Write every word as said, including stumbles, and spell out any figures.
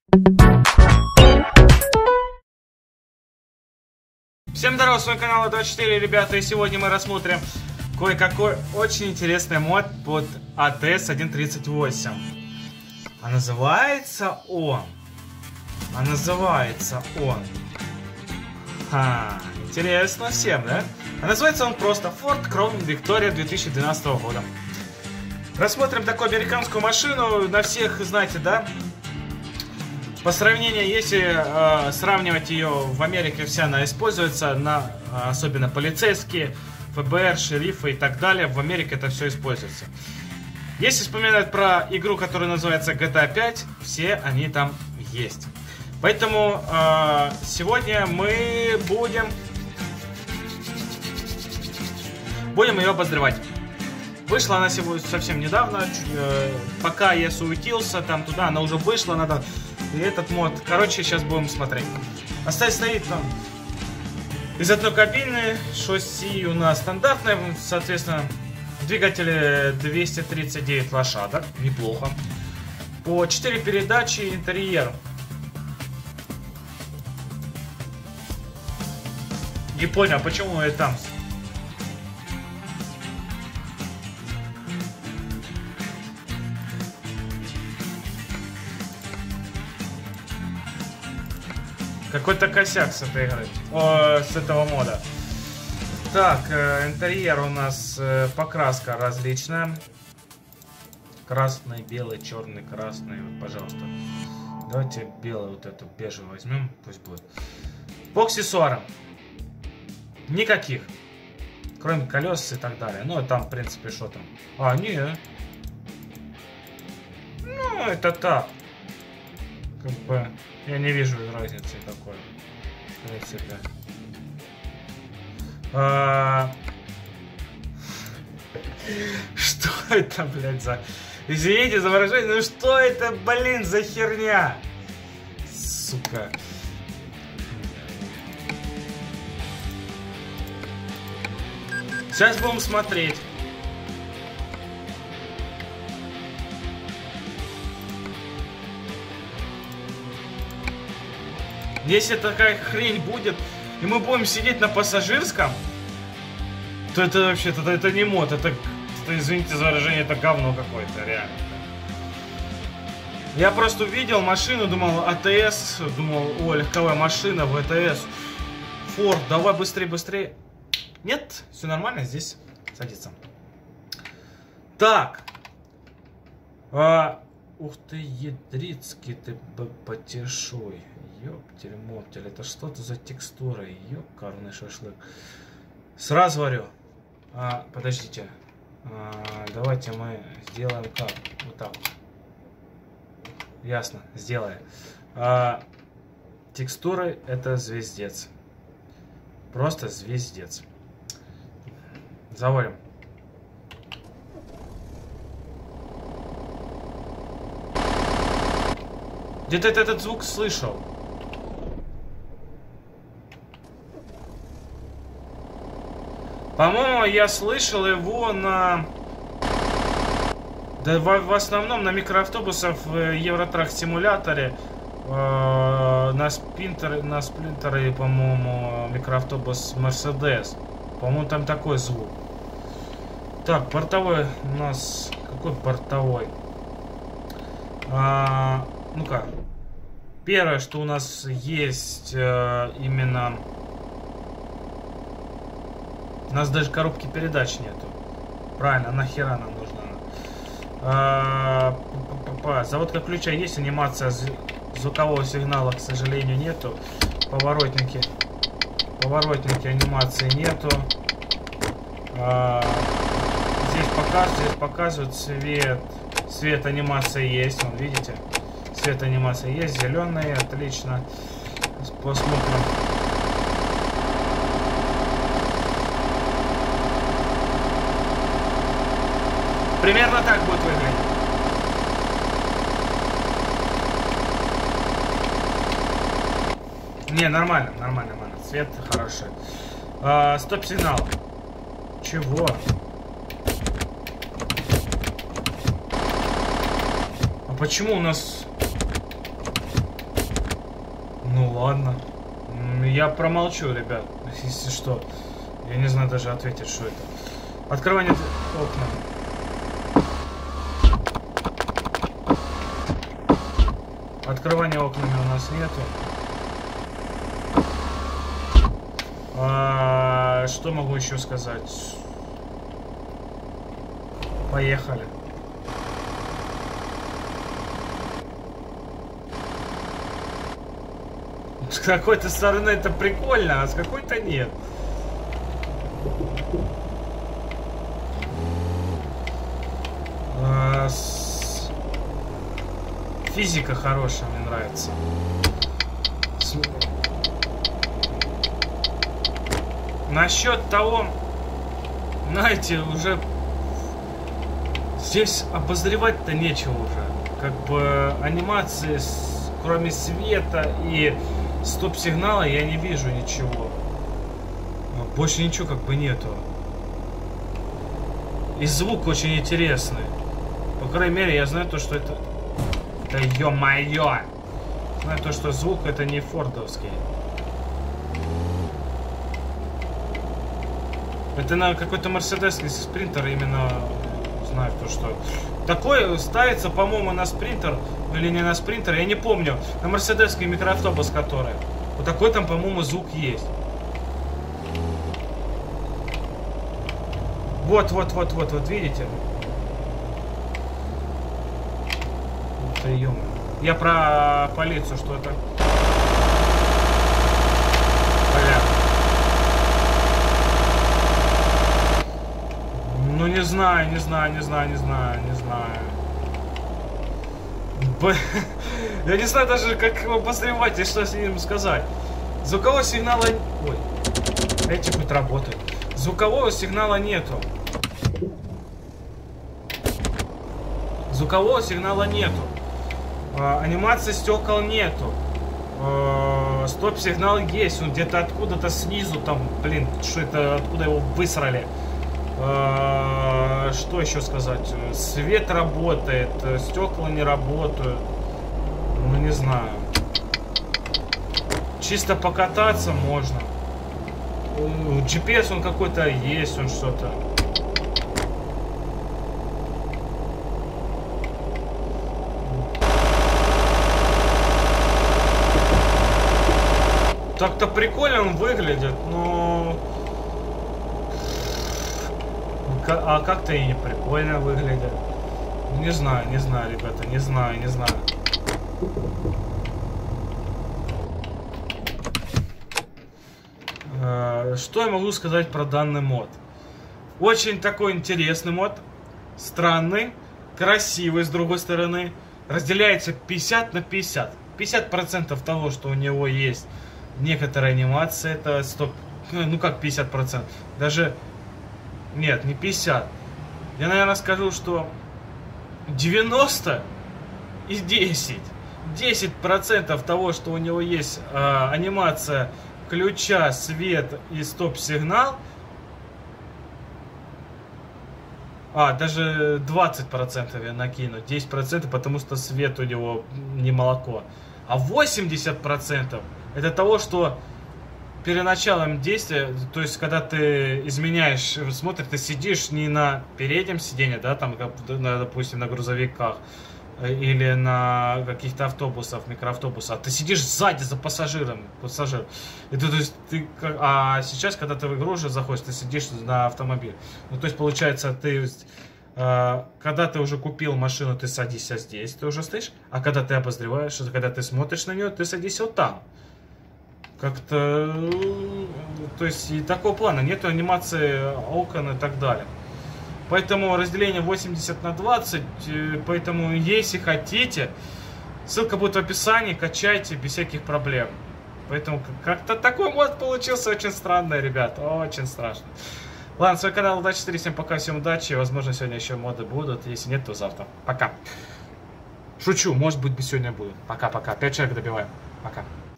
Всем здорова, с вами канал двадцать четыре, ребята, и сегодня мы рассмотрим кое-какой очень интересный мод под а тэ эс один тридцать восемь. А называется он... А называется он... Ха, интересно всем, да? А называется он просто Ford Crown Victoria две тысячи двенадцатого года. Рассмотрим такую американскую машину, на всех, знаете, да? По сравнению, если э, сравнивать ее в Америке, вся она используется, на, особенно полицейские, эф бэ эр, шерифы и так далее, в Америке это все используется. Если вспоминать про игру, которая называется джи ти эй пять, все они там есть. Поэтому э, сегодня мы будем, будем ее обозревать. Вышла она сегодня совсем недавно, э, пока я суетился там туда, она уже вышла, надо... И этот мод, короче, сейчас будем смотреть. Оставить стоит там из одной кабины, шасси у нас стандартное, соответственно, двигатель двести тридцать девять лошадок, неплохо. По четыре передачи, интерьер. Не понял, почему я там... Какой-то косяк с этой игры, о, с этого мода. Так, э, интерьер у нас, э, покраска различная. Красный, белый, черный, красный, пожалуйста. Давайте белый, вот эту бежевый возьмем, пусть будет. По аксессуарам. Никаких. Кроме колес и так далее. Ну, там, в принципе, что там? А, не. Ну, это так. Как бы... Я не вижу разницы какой. В принципе. А... Что это, блядь, за... Извините за выражение, ну что это, блин, за херня? Сука. Сейчас будем смотреть. Если такая хрень будет, и мы будем сидеть на пассажирском, то это вообще-то это, это не мод, это, это, извините за выражение, это говно какое-то, реально. Я просто увидел машину, думал, а тэ эс, думал, о, легковая машина, вэ тэ эс, Ford, давай быстрее, быстрее. Нет, все нормально, здесь садится. Так. А, ух ты, ядрицкий ты потешой. Ёптель-моптель, это что-то за текстура, ёкарный шашлык. Сразу говорю, а, подождите, а, давайте мы сделаем как, вот так. Ясно, сделаем. А, текстуры это звездец, просто звездец. Заводим. Где-то этот звук слышал. По-моему, я слышал его на... Да, в, в основном на микроавтобусах в Евротрак симуляторе. Э, на спинтере, на сплинтере, по-моему, микроавтобус Mercedes. По-моему, там такой звук. Так, портовой у нас... Какой портовой? А, ну-ка. Первое, что у нас есть э, именно... У нас даже коробки передач нету. Правильно, нахера нам нужна? А, заводка ключа есть, анимация звукового сигнала, к сожалению, нету. Поворотники. Поворотники, анимации нету. А, здесь показывают, здесь показывают цвет. Цвет анимации есть, вон, видите? Цвет анимации есть, зеленый, отлично. Посмотрим. Примерно так будет выглядеть. Не, нормально, нормально, нормально. Цвет хороший. А, стоп-сигнал. Чего? А почему у нас... Ну ладно. Я промолчу, ребят. Если что. Я не знаю даже ответить, что это. Открывание окна. Открывания окнами у нас нету. А, что могу еще сказать? Поехали. С какой-то стороны это прикольно, а с какой-то нет. А, с... Физика хорошая, мне нравится. С... Насчет того, знаете, уже здесь обозревать-то нечего уже. Как бы анимации, с... кроме света и стоп-сигнала, я не вижу ничего. Больше ничего как бы нету. И звук очень интересный. По крайней мере, я знаю то, что это... Да ё-моё! Знаю то, что звук это не фордовский. Это на какой-то мерседесский спринтер именно... Знаю то, что... Такой ставится, по-моему, на спринтер. Или не на спринтер, я не помню. На мерседесский микроавтобус, который. Вот такой там, по-моему, звук есть. Вот, вот, вот, вот, вот, видите? Ё-моё. Я про полицию, что это? Бля. Ну не знаю, не знаю, не знаю, не знаю, не знаю. Б... Я не знаю даже, как его обозревать и что с ним сказать. Звукового сигнала... Ой, эти хоть работают. Звукового сигнала нету. Звукового сигнала нету. А, анимации стекол нету. А, стоп-сигнал есть. Он где-то откуда-то снизу там, блин, что это, откуда его высрали. А, что еще сказать? Свет работает, стекла не работают. Ну не знаю. Чисто покататься можно. джи пи эс он какой-то есть, он что-то. Так-то прикольно он выглядит, но... А как-то и не прикольно выглядит. Не знаю, не знаю, ребята, не знаю, не знаю. Что я могу сказать про данный мод? Очень такой интересный мод. Странный, красивый с другой стороны. Разделяется пятьдесят на пятьдесят. пятьдесят процентов того, что у него есть некоторая анимация, это стоп. Ну как пятьдесят процентов? Даже... Нет, не пятьдесят. Я, наверное, скажу, что девяносто и десять. десять процентов того, что у него есть э, анимация ключа, свет и стоп-сигнал. А, даже двадцать процентов я накину. десять процентов, потому что свет у него не молоко. А восемьдесят процентов это того, что перед началом действия, то есть когда ты изменяешь, смотришь, ты сидишь не на переднем сиденье, да, там, допустим, на грузовиках или на каких-то автобусах, микроавтобусах, а ты сидишь сзади за пассажиром, пассажир. И ты, то есть, ты, а сейчас, когда ты в игру уже заходишь, ты сидишь на автомобиле. Ну, то есть, получается, ты, э, когда ты уже купил машину, ты садишься здесь, ты уже стоишь, а когда ты обозреваешь, когда ты смотришь на нее, ты садишься вот там. Как-то, то есть, и такого плана, нету анимации окон и так далее. Поэтому разделение восемьдесят на двадцать, поэтому если хотите, ссылка будет в описании, качайте без всяких проблем. Поэтому как-то такой мод получился очень странный, ребят, очень страшно. Ладно, свой канал Удачи четыре, всем пока, всем удачи, возможно сегодня еще моды будут, если нет, то завтра. Пока. Шучу, может быть сегодня будут. Пока-пока, пять человек добиваем. Пока.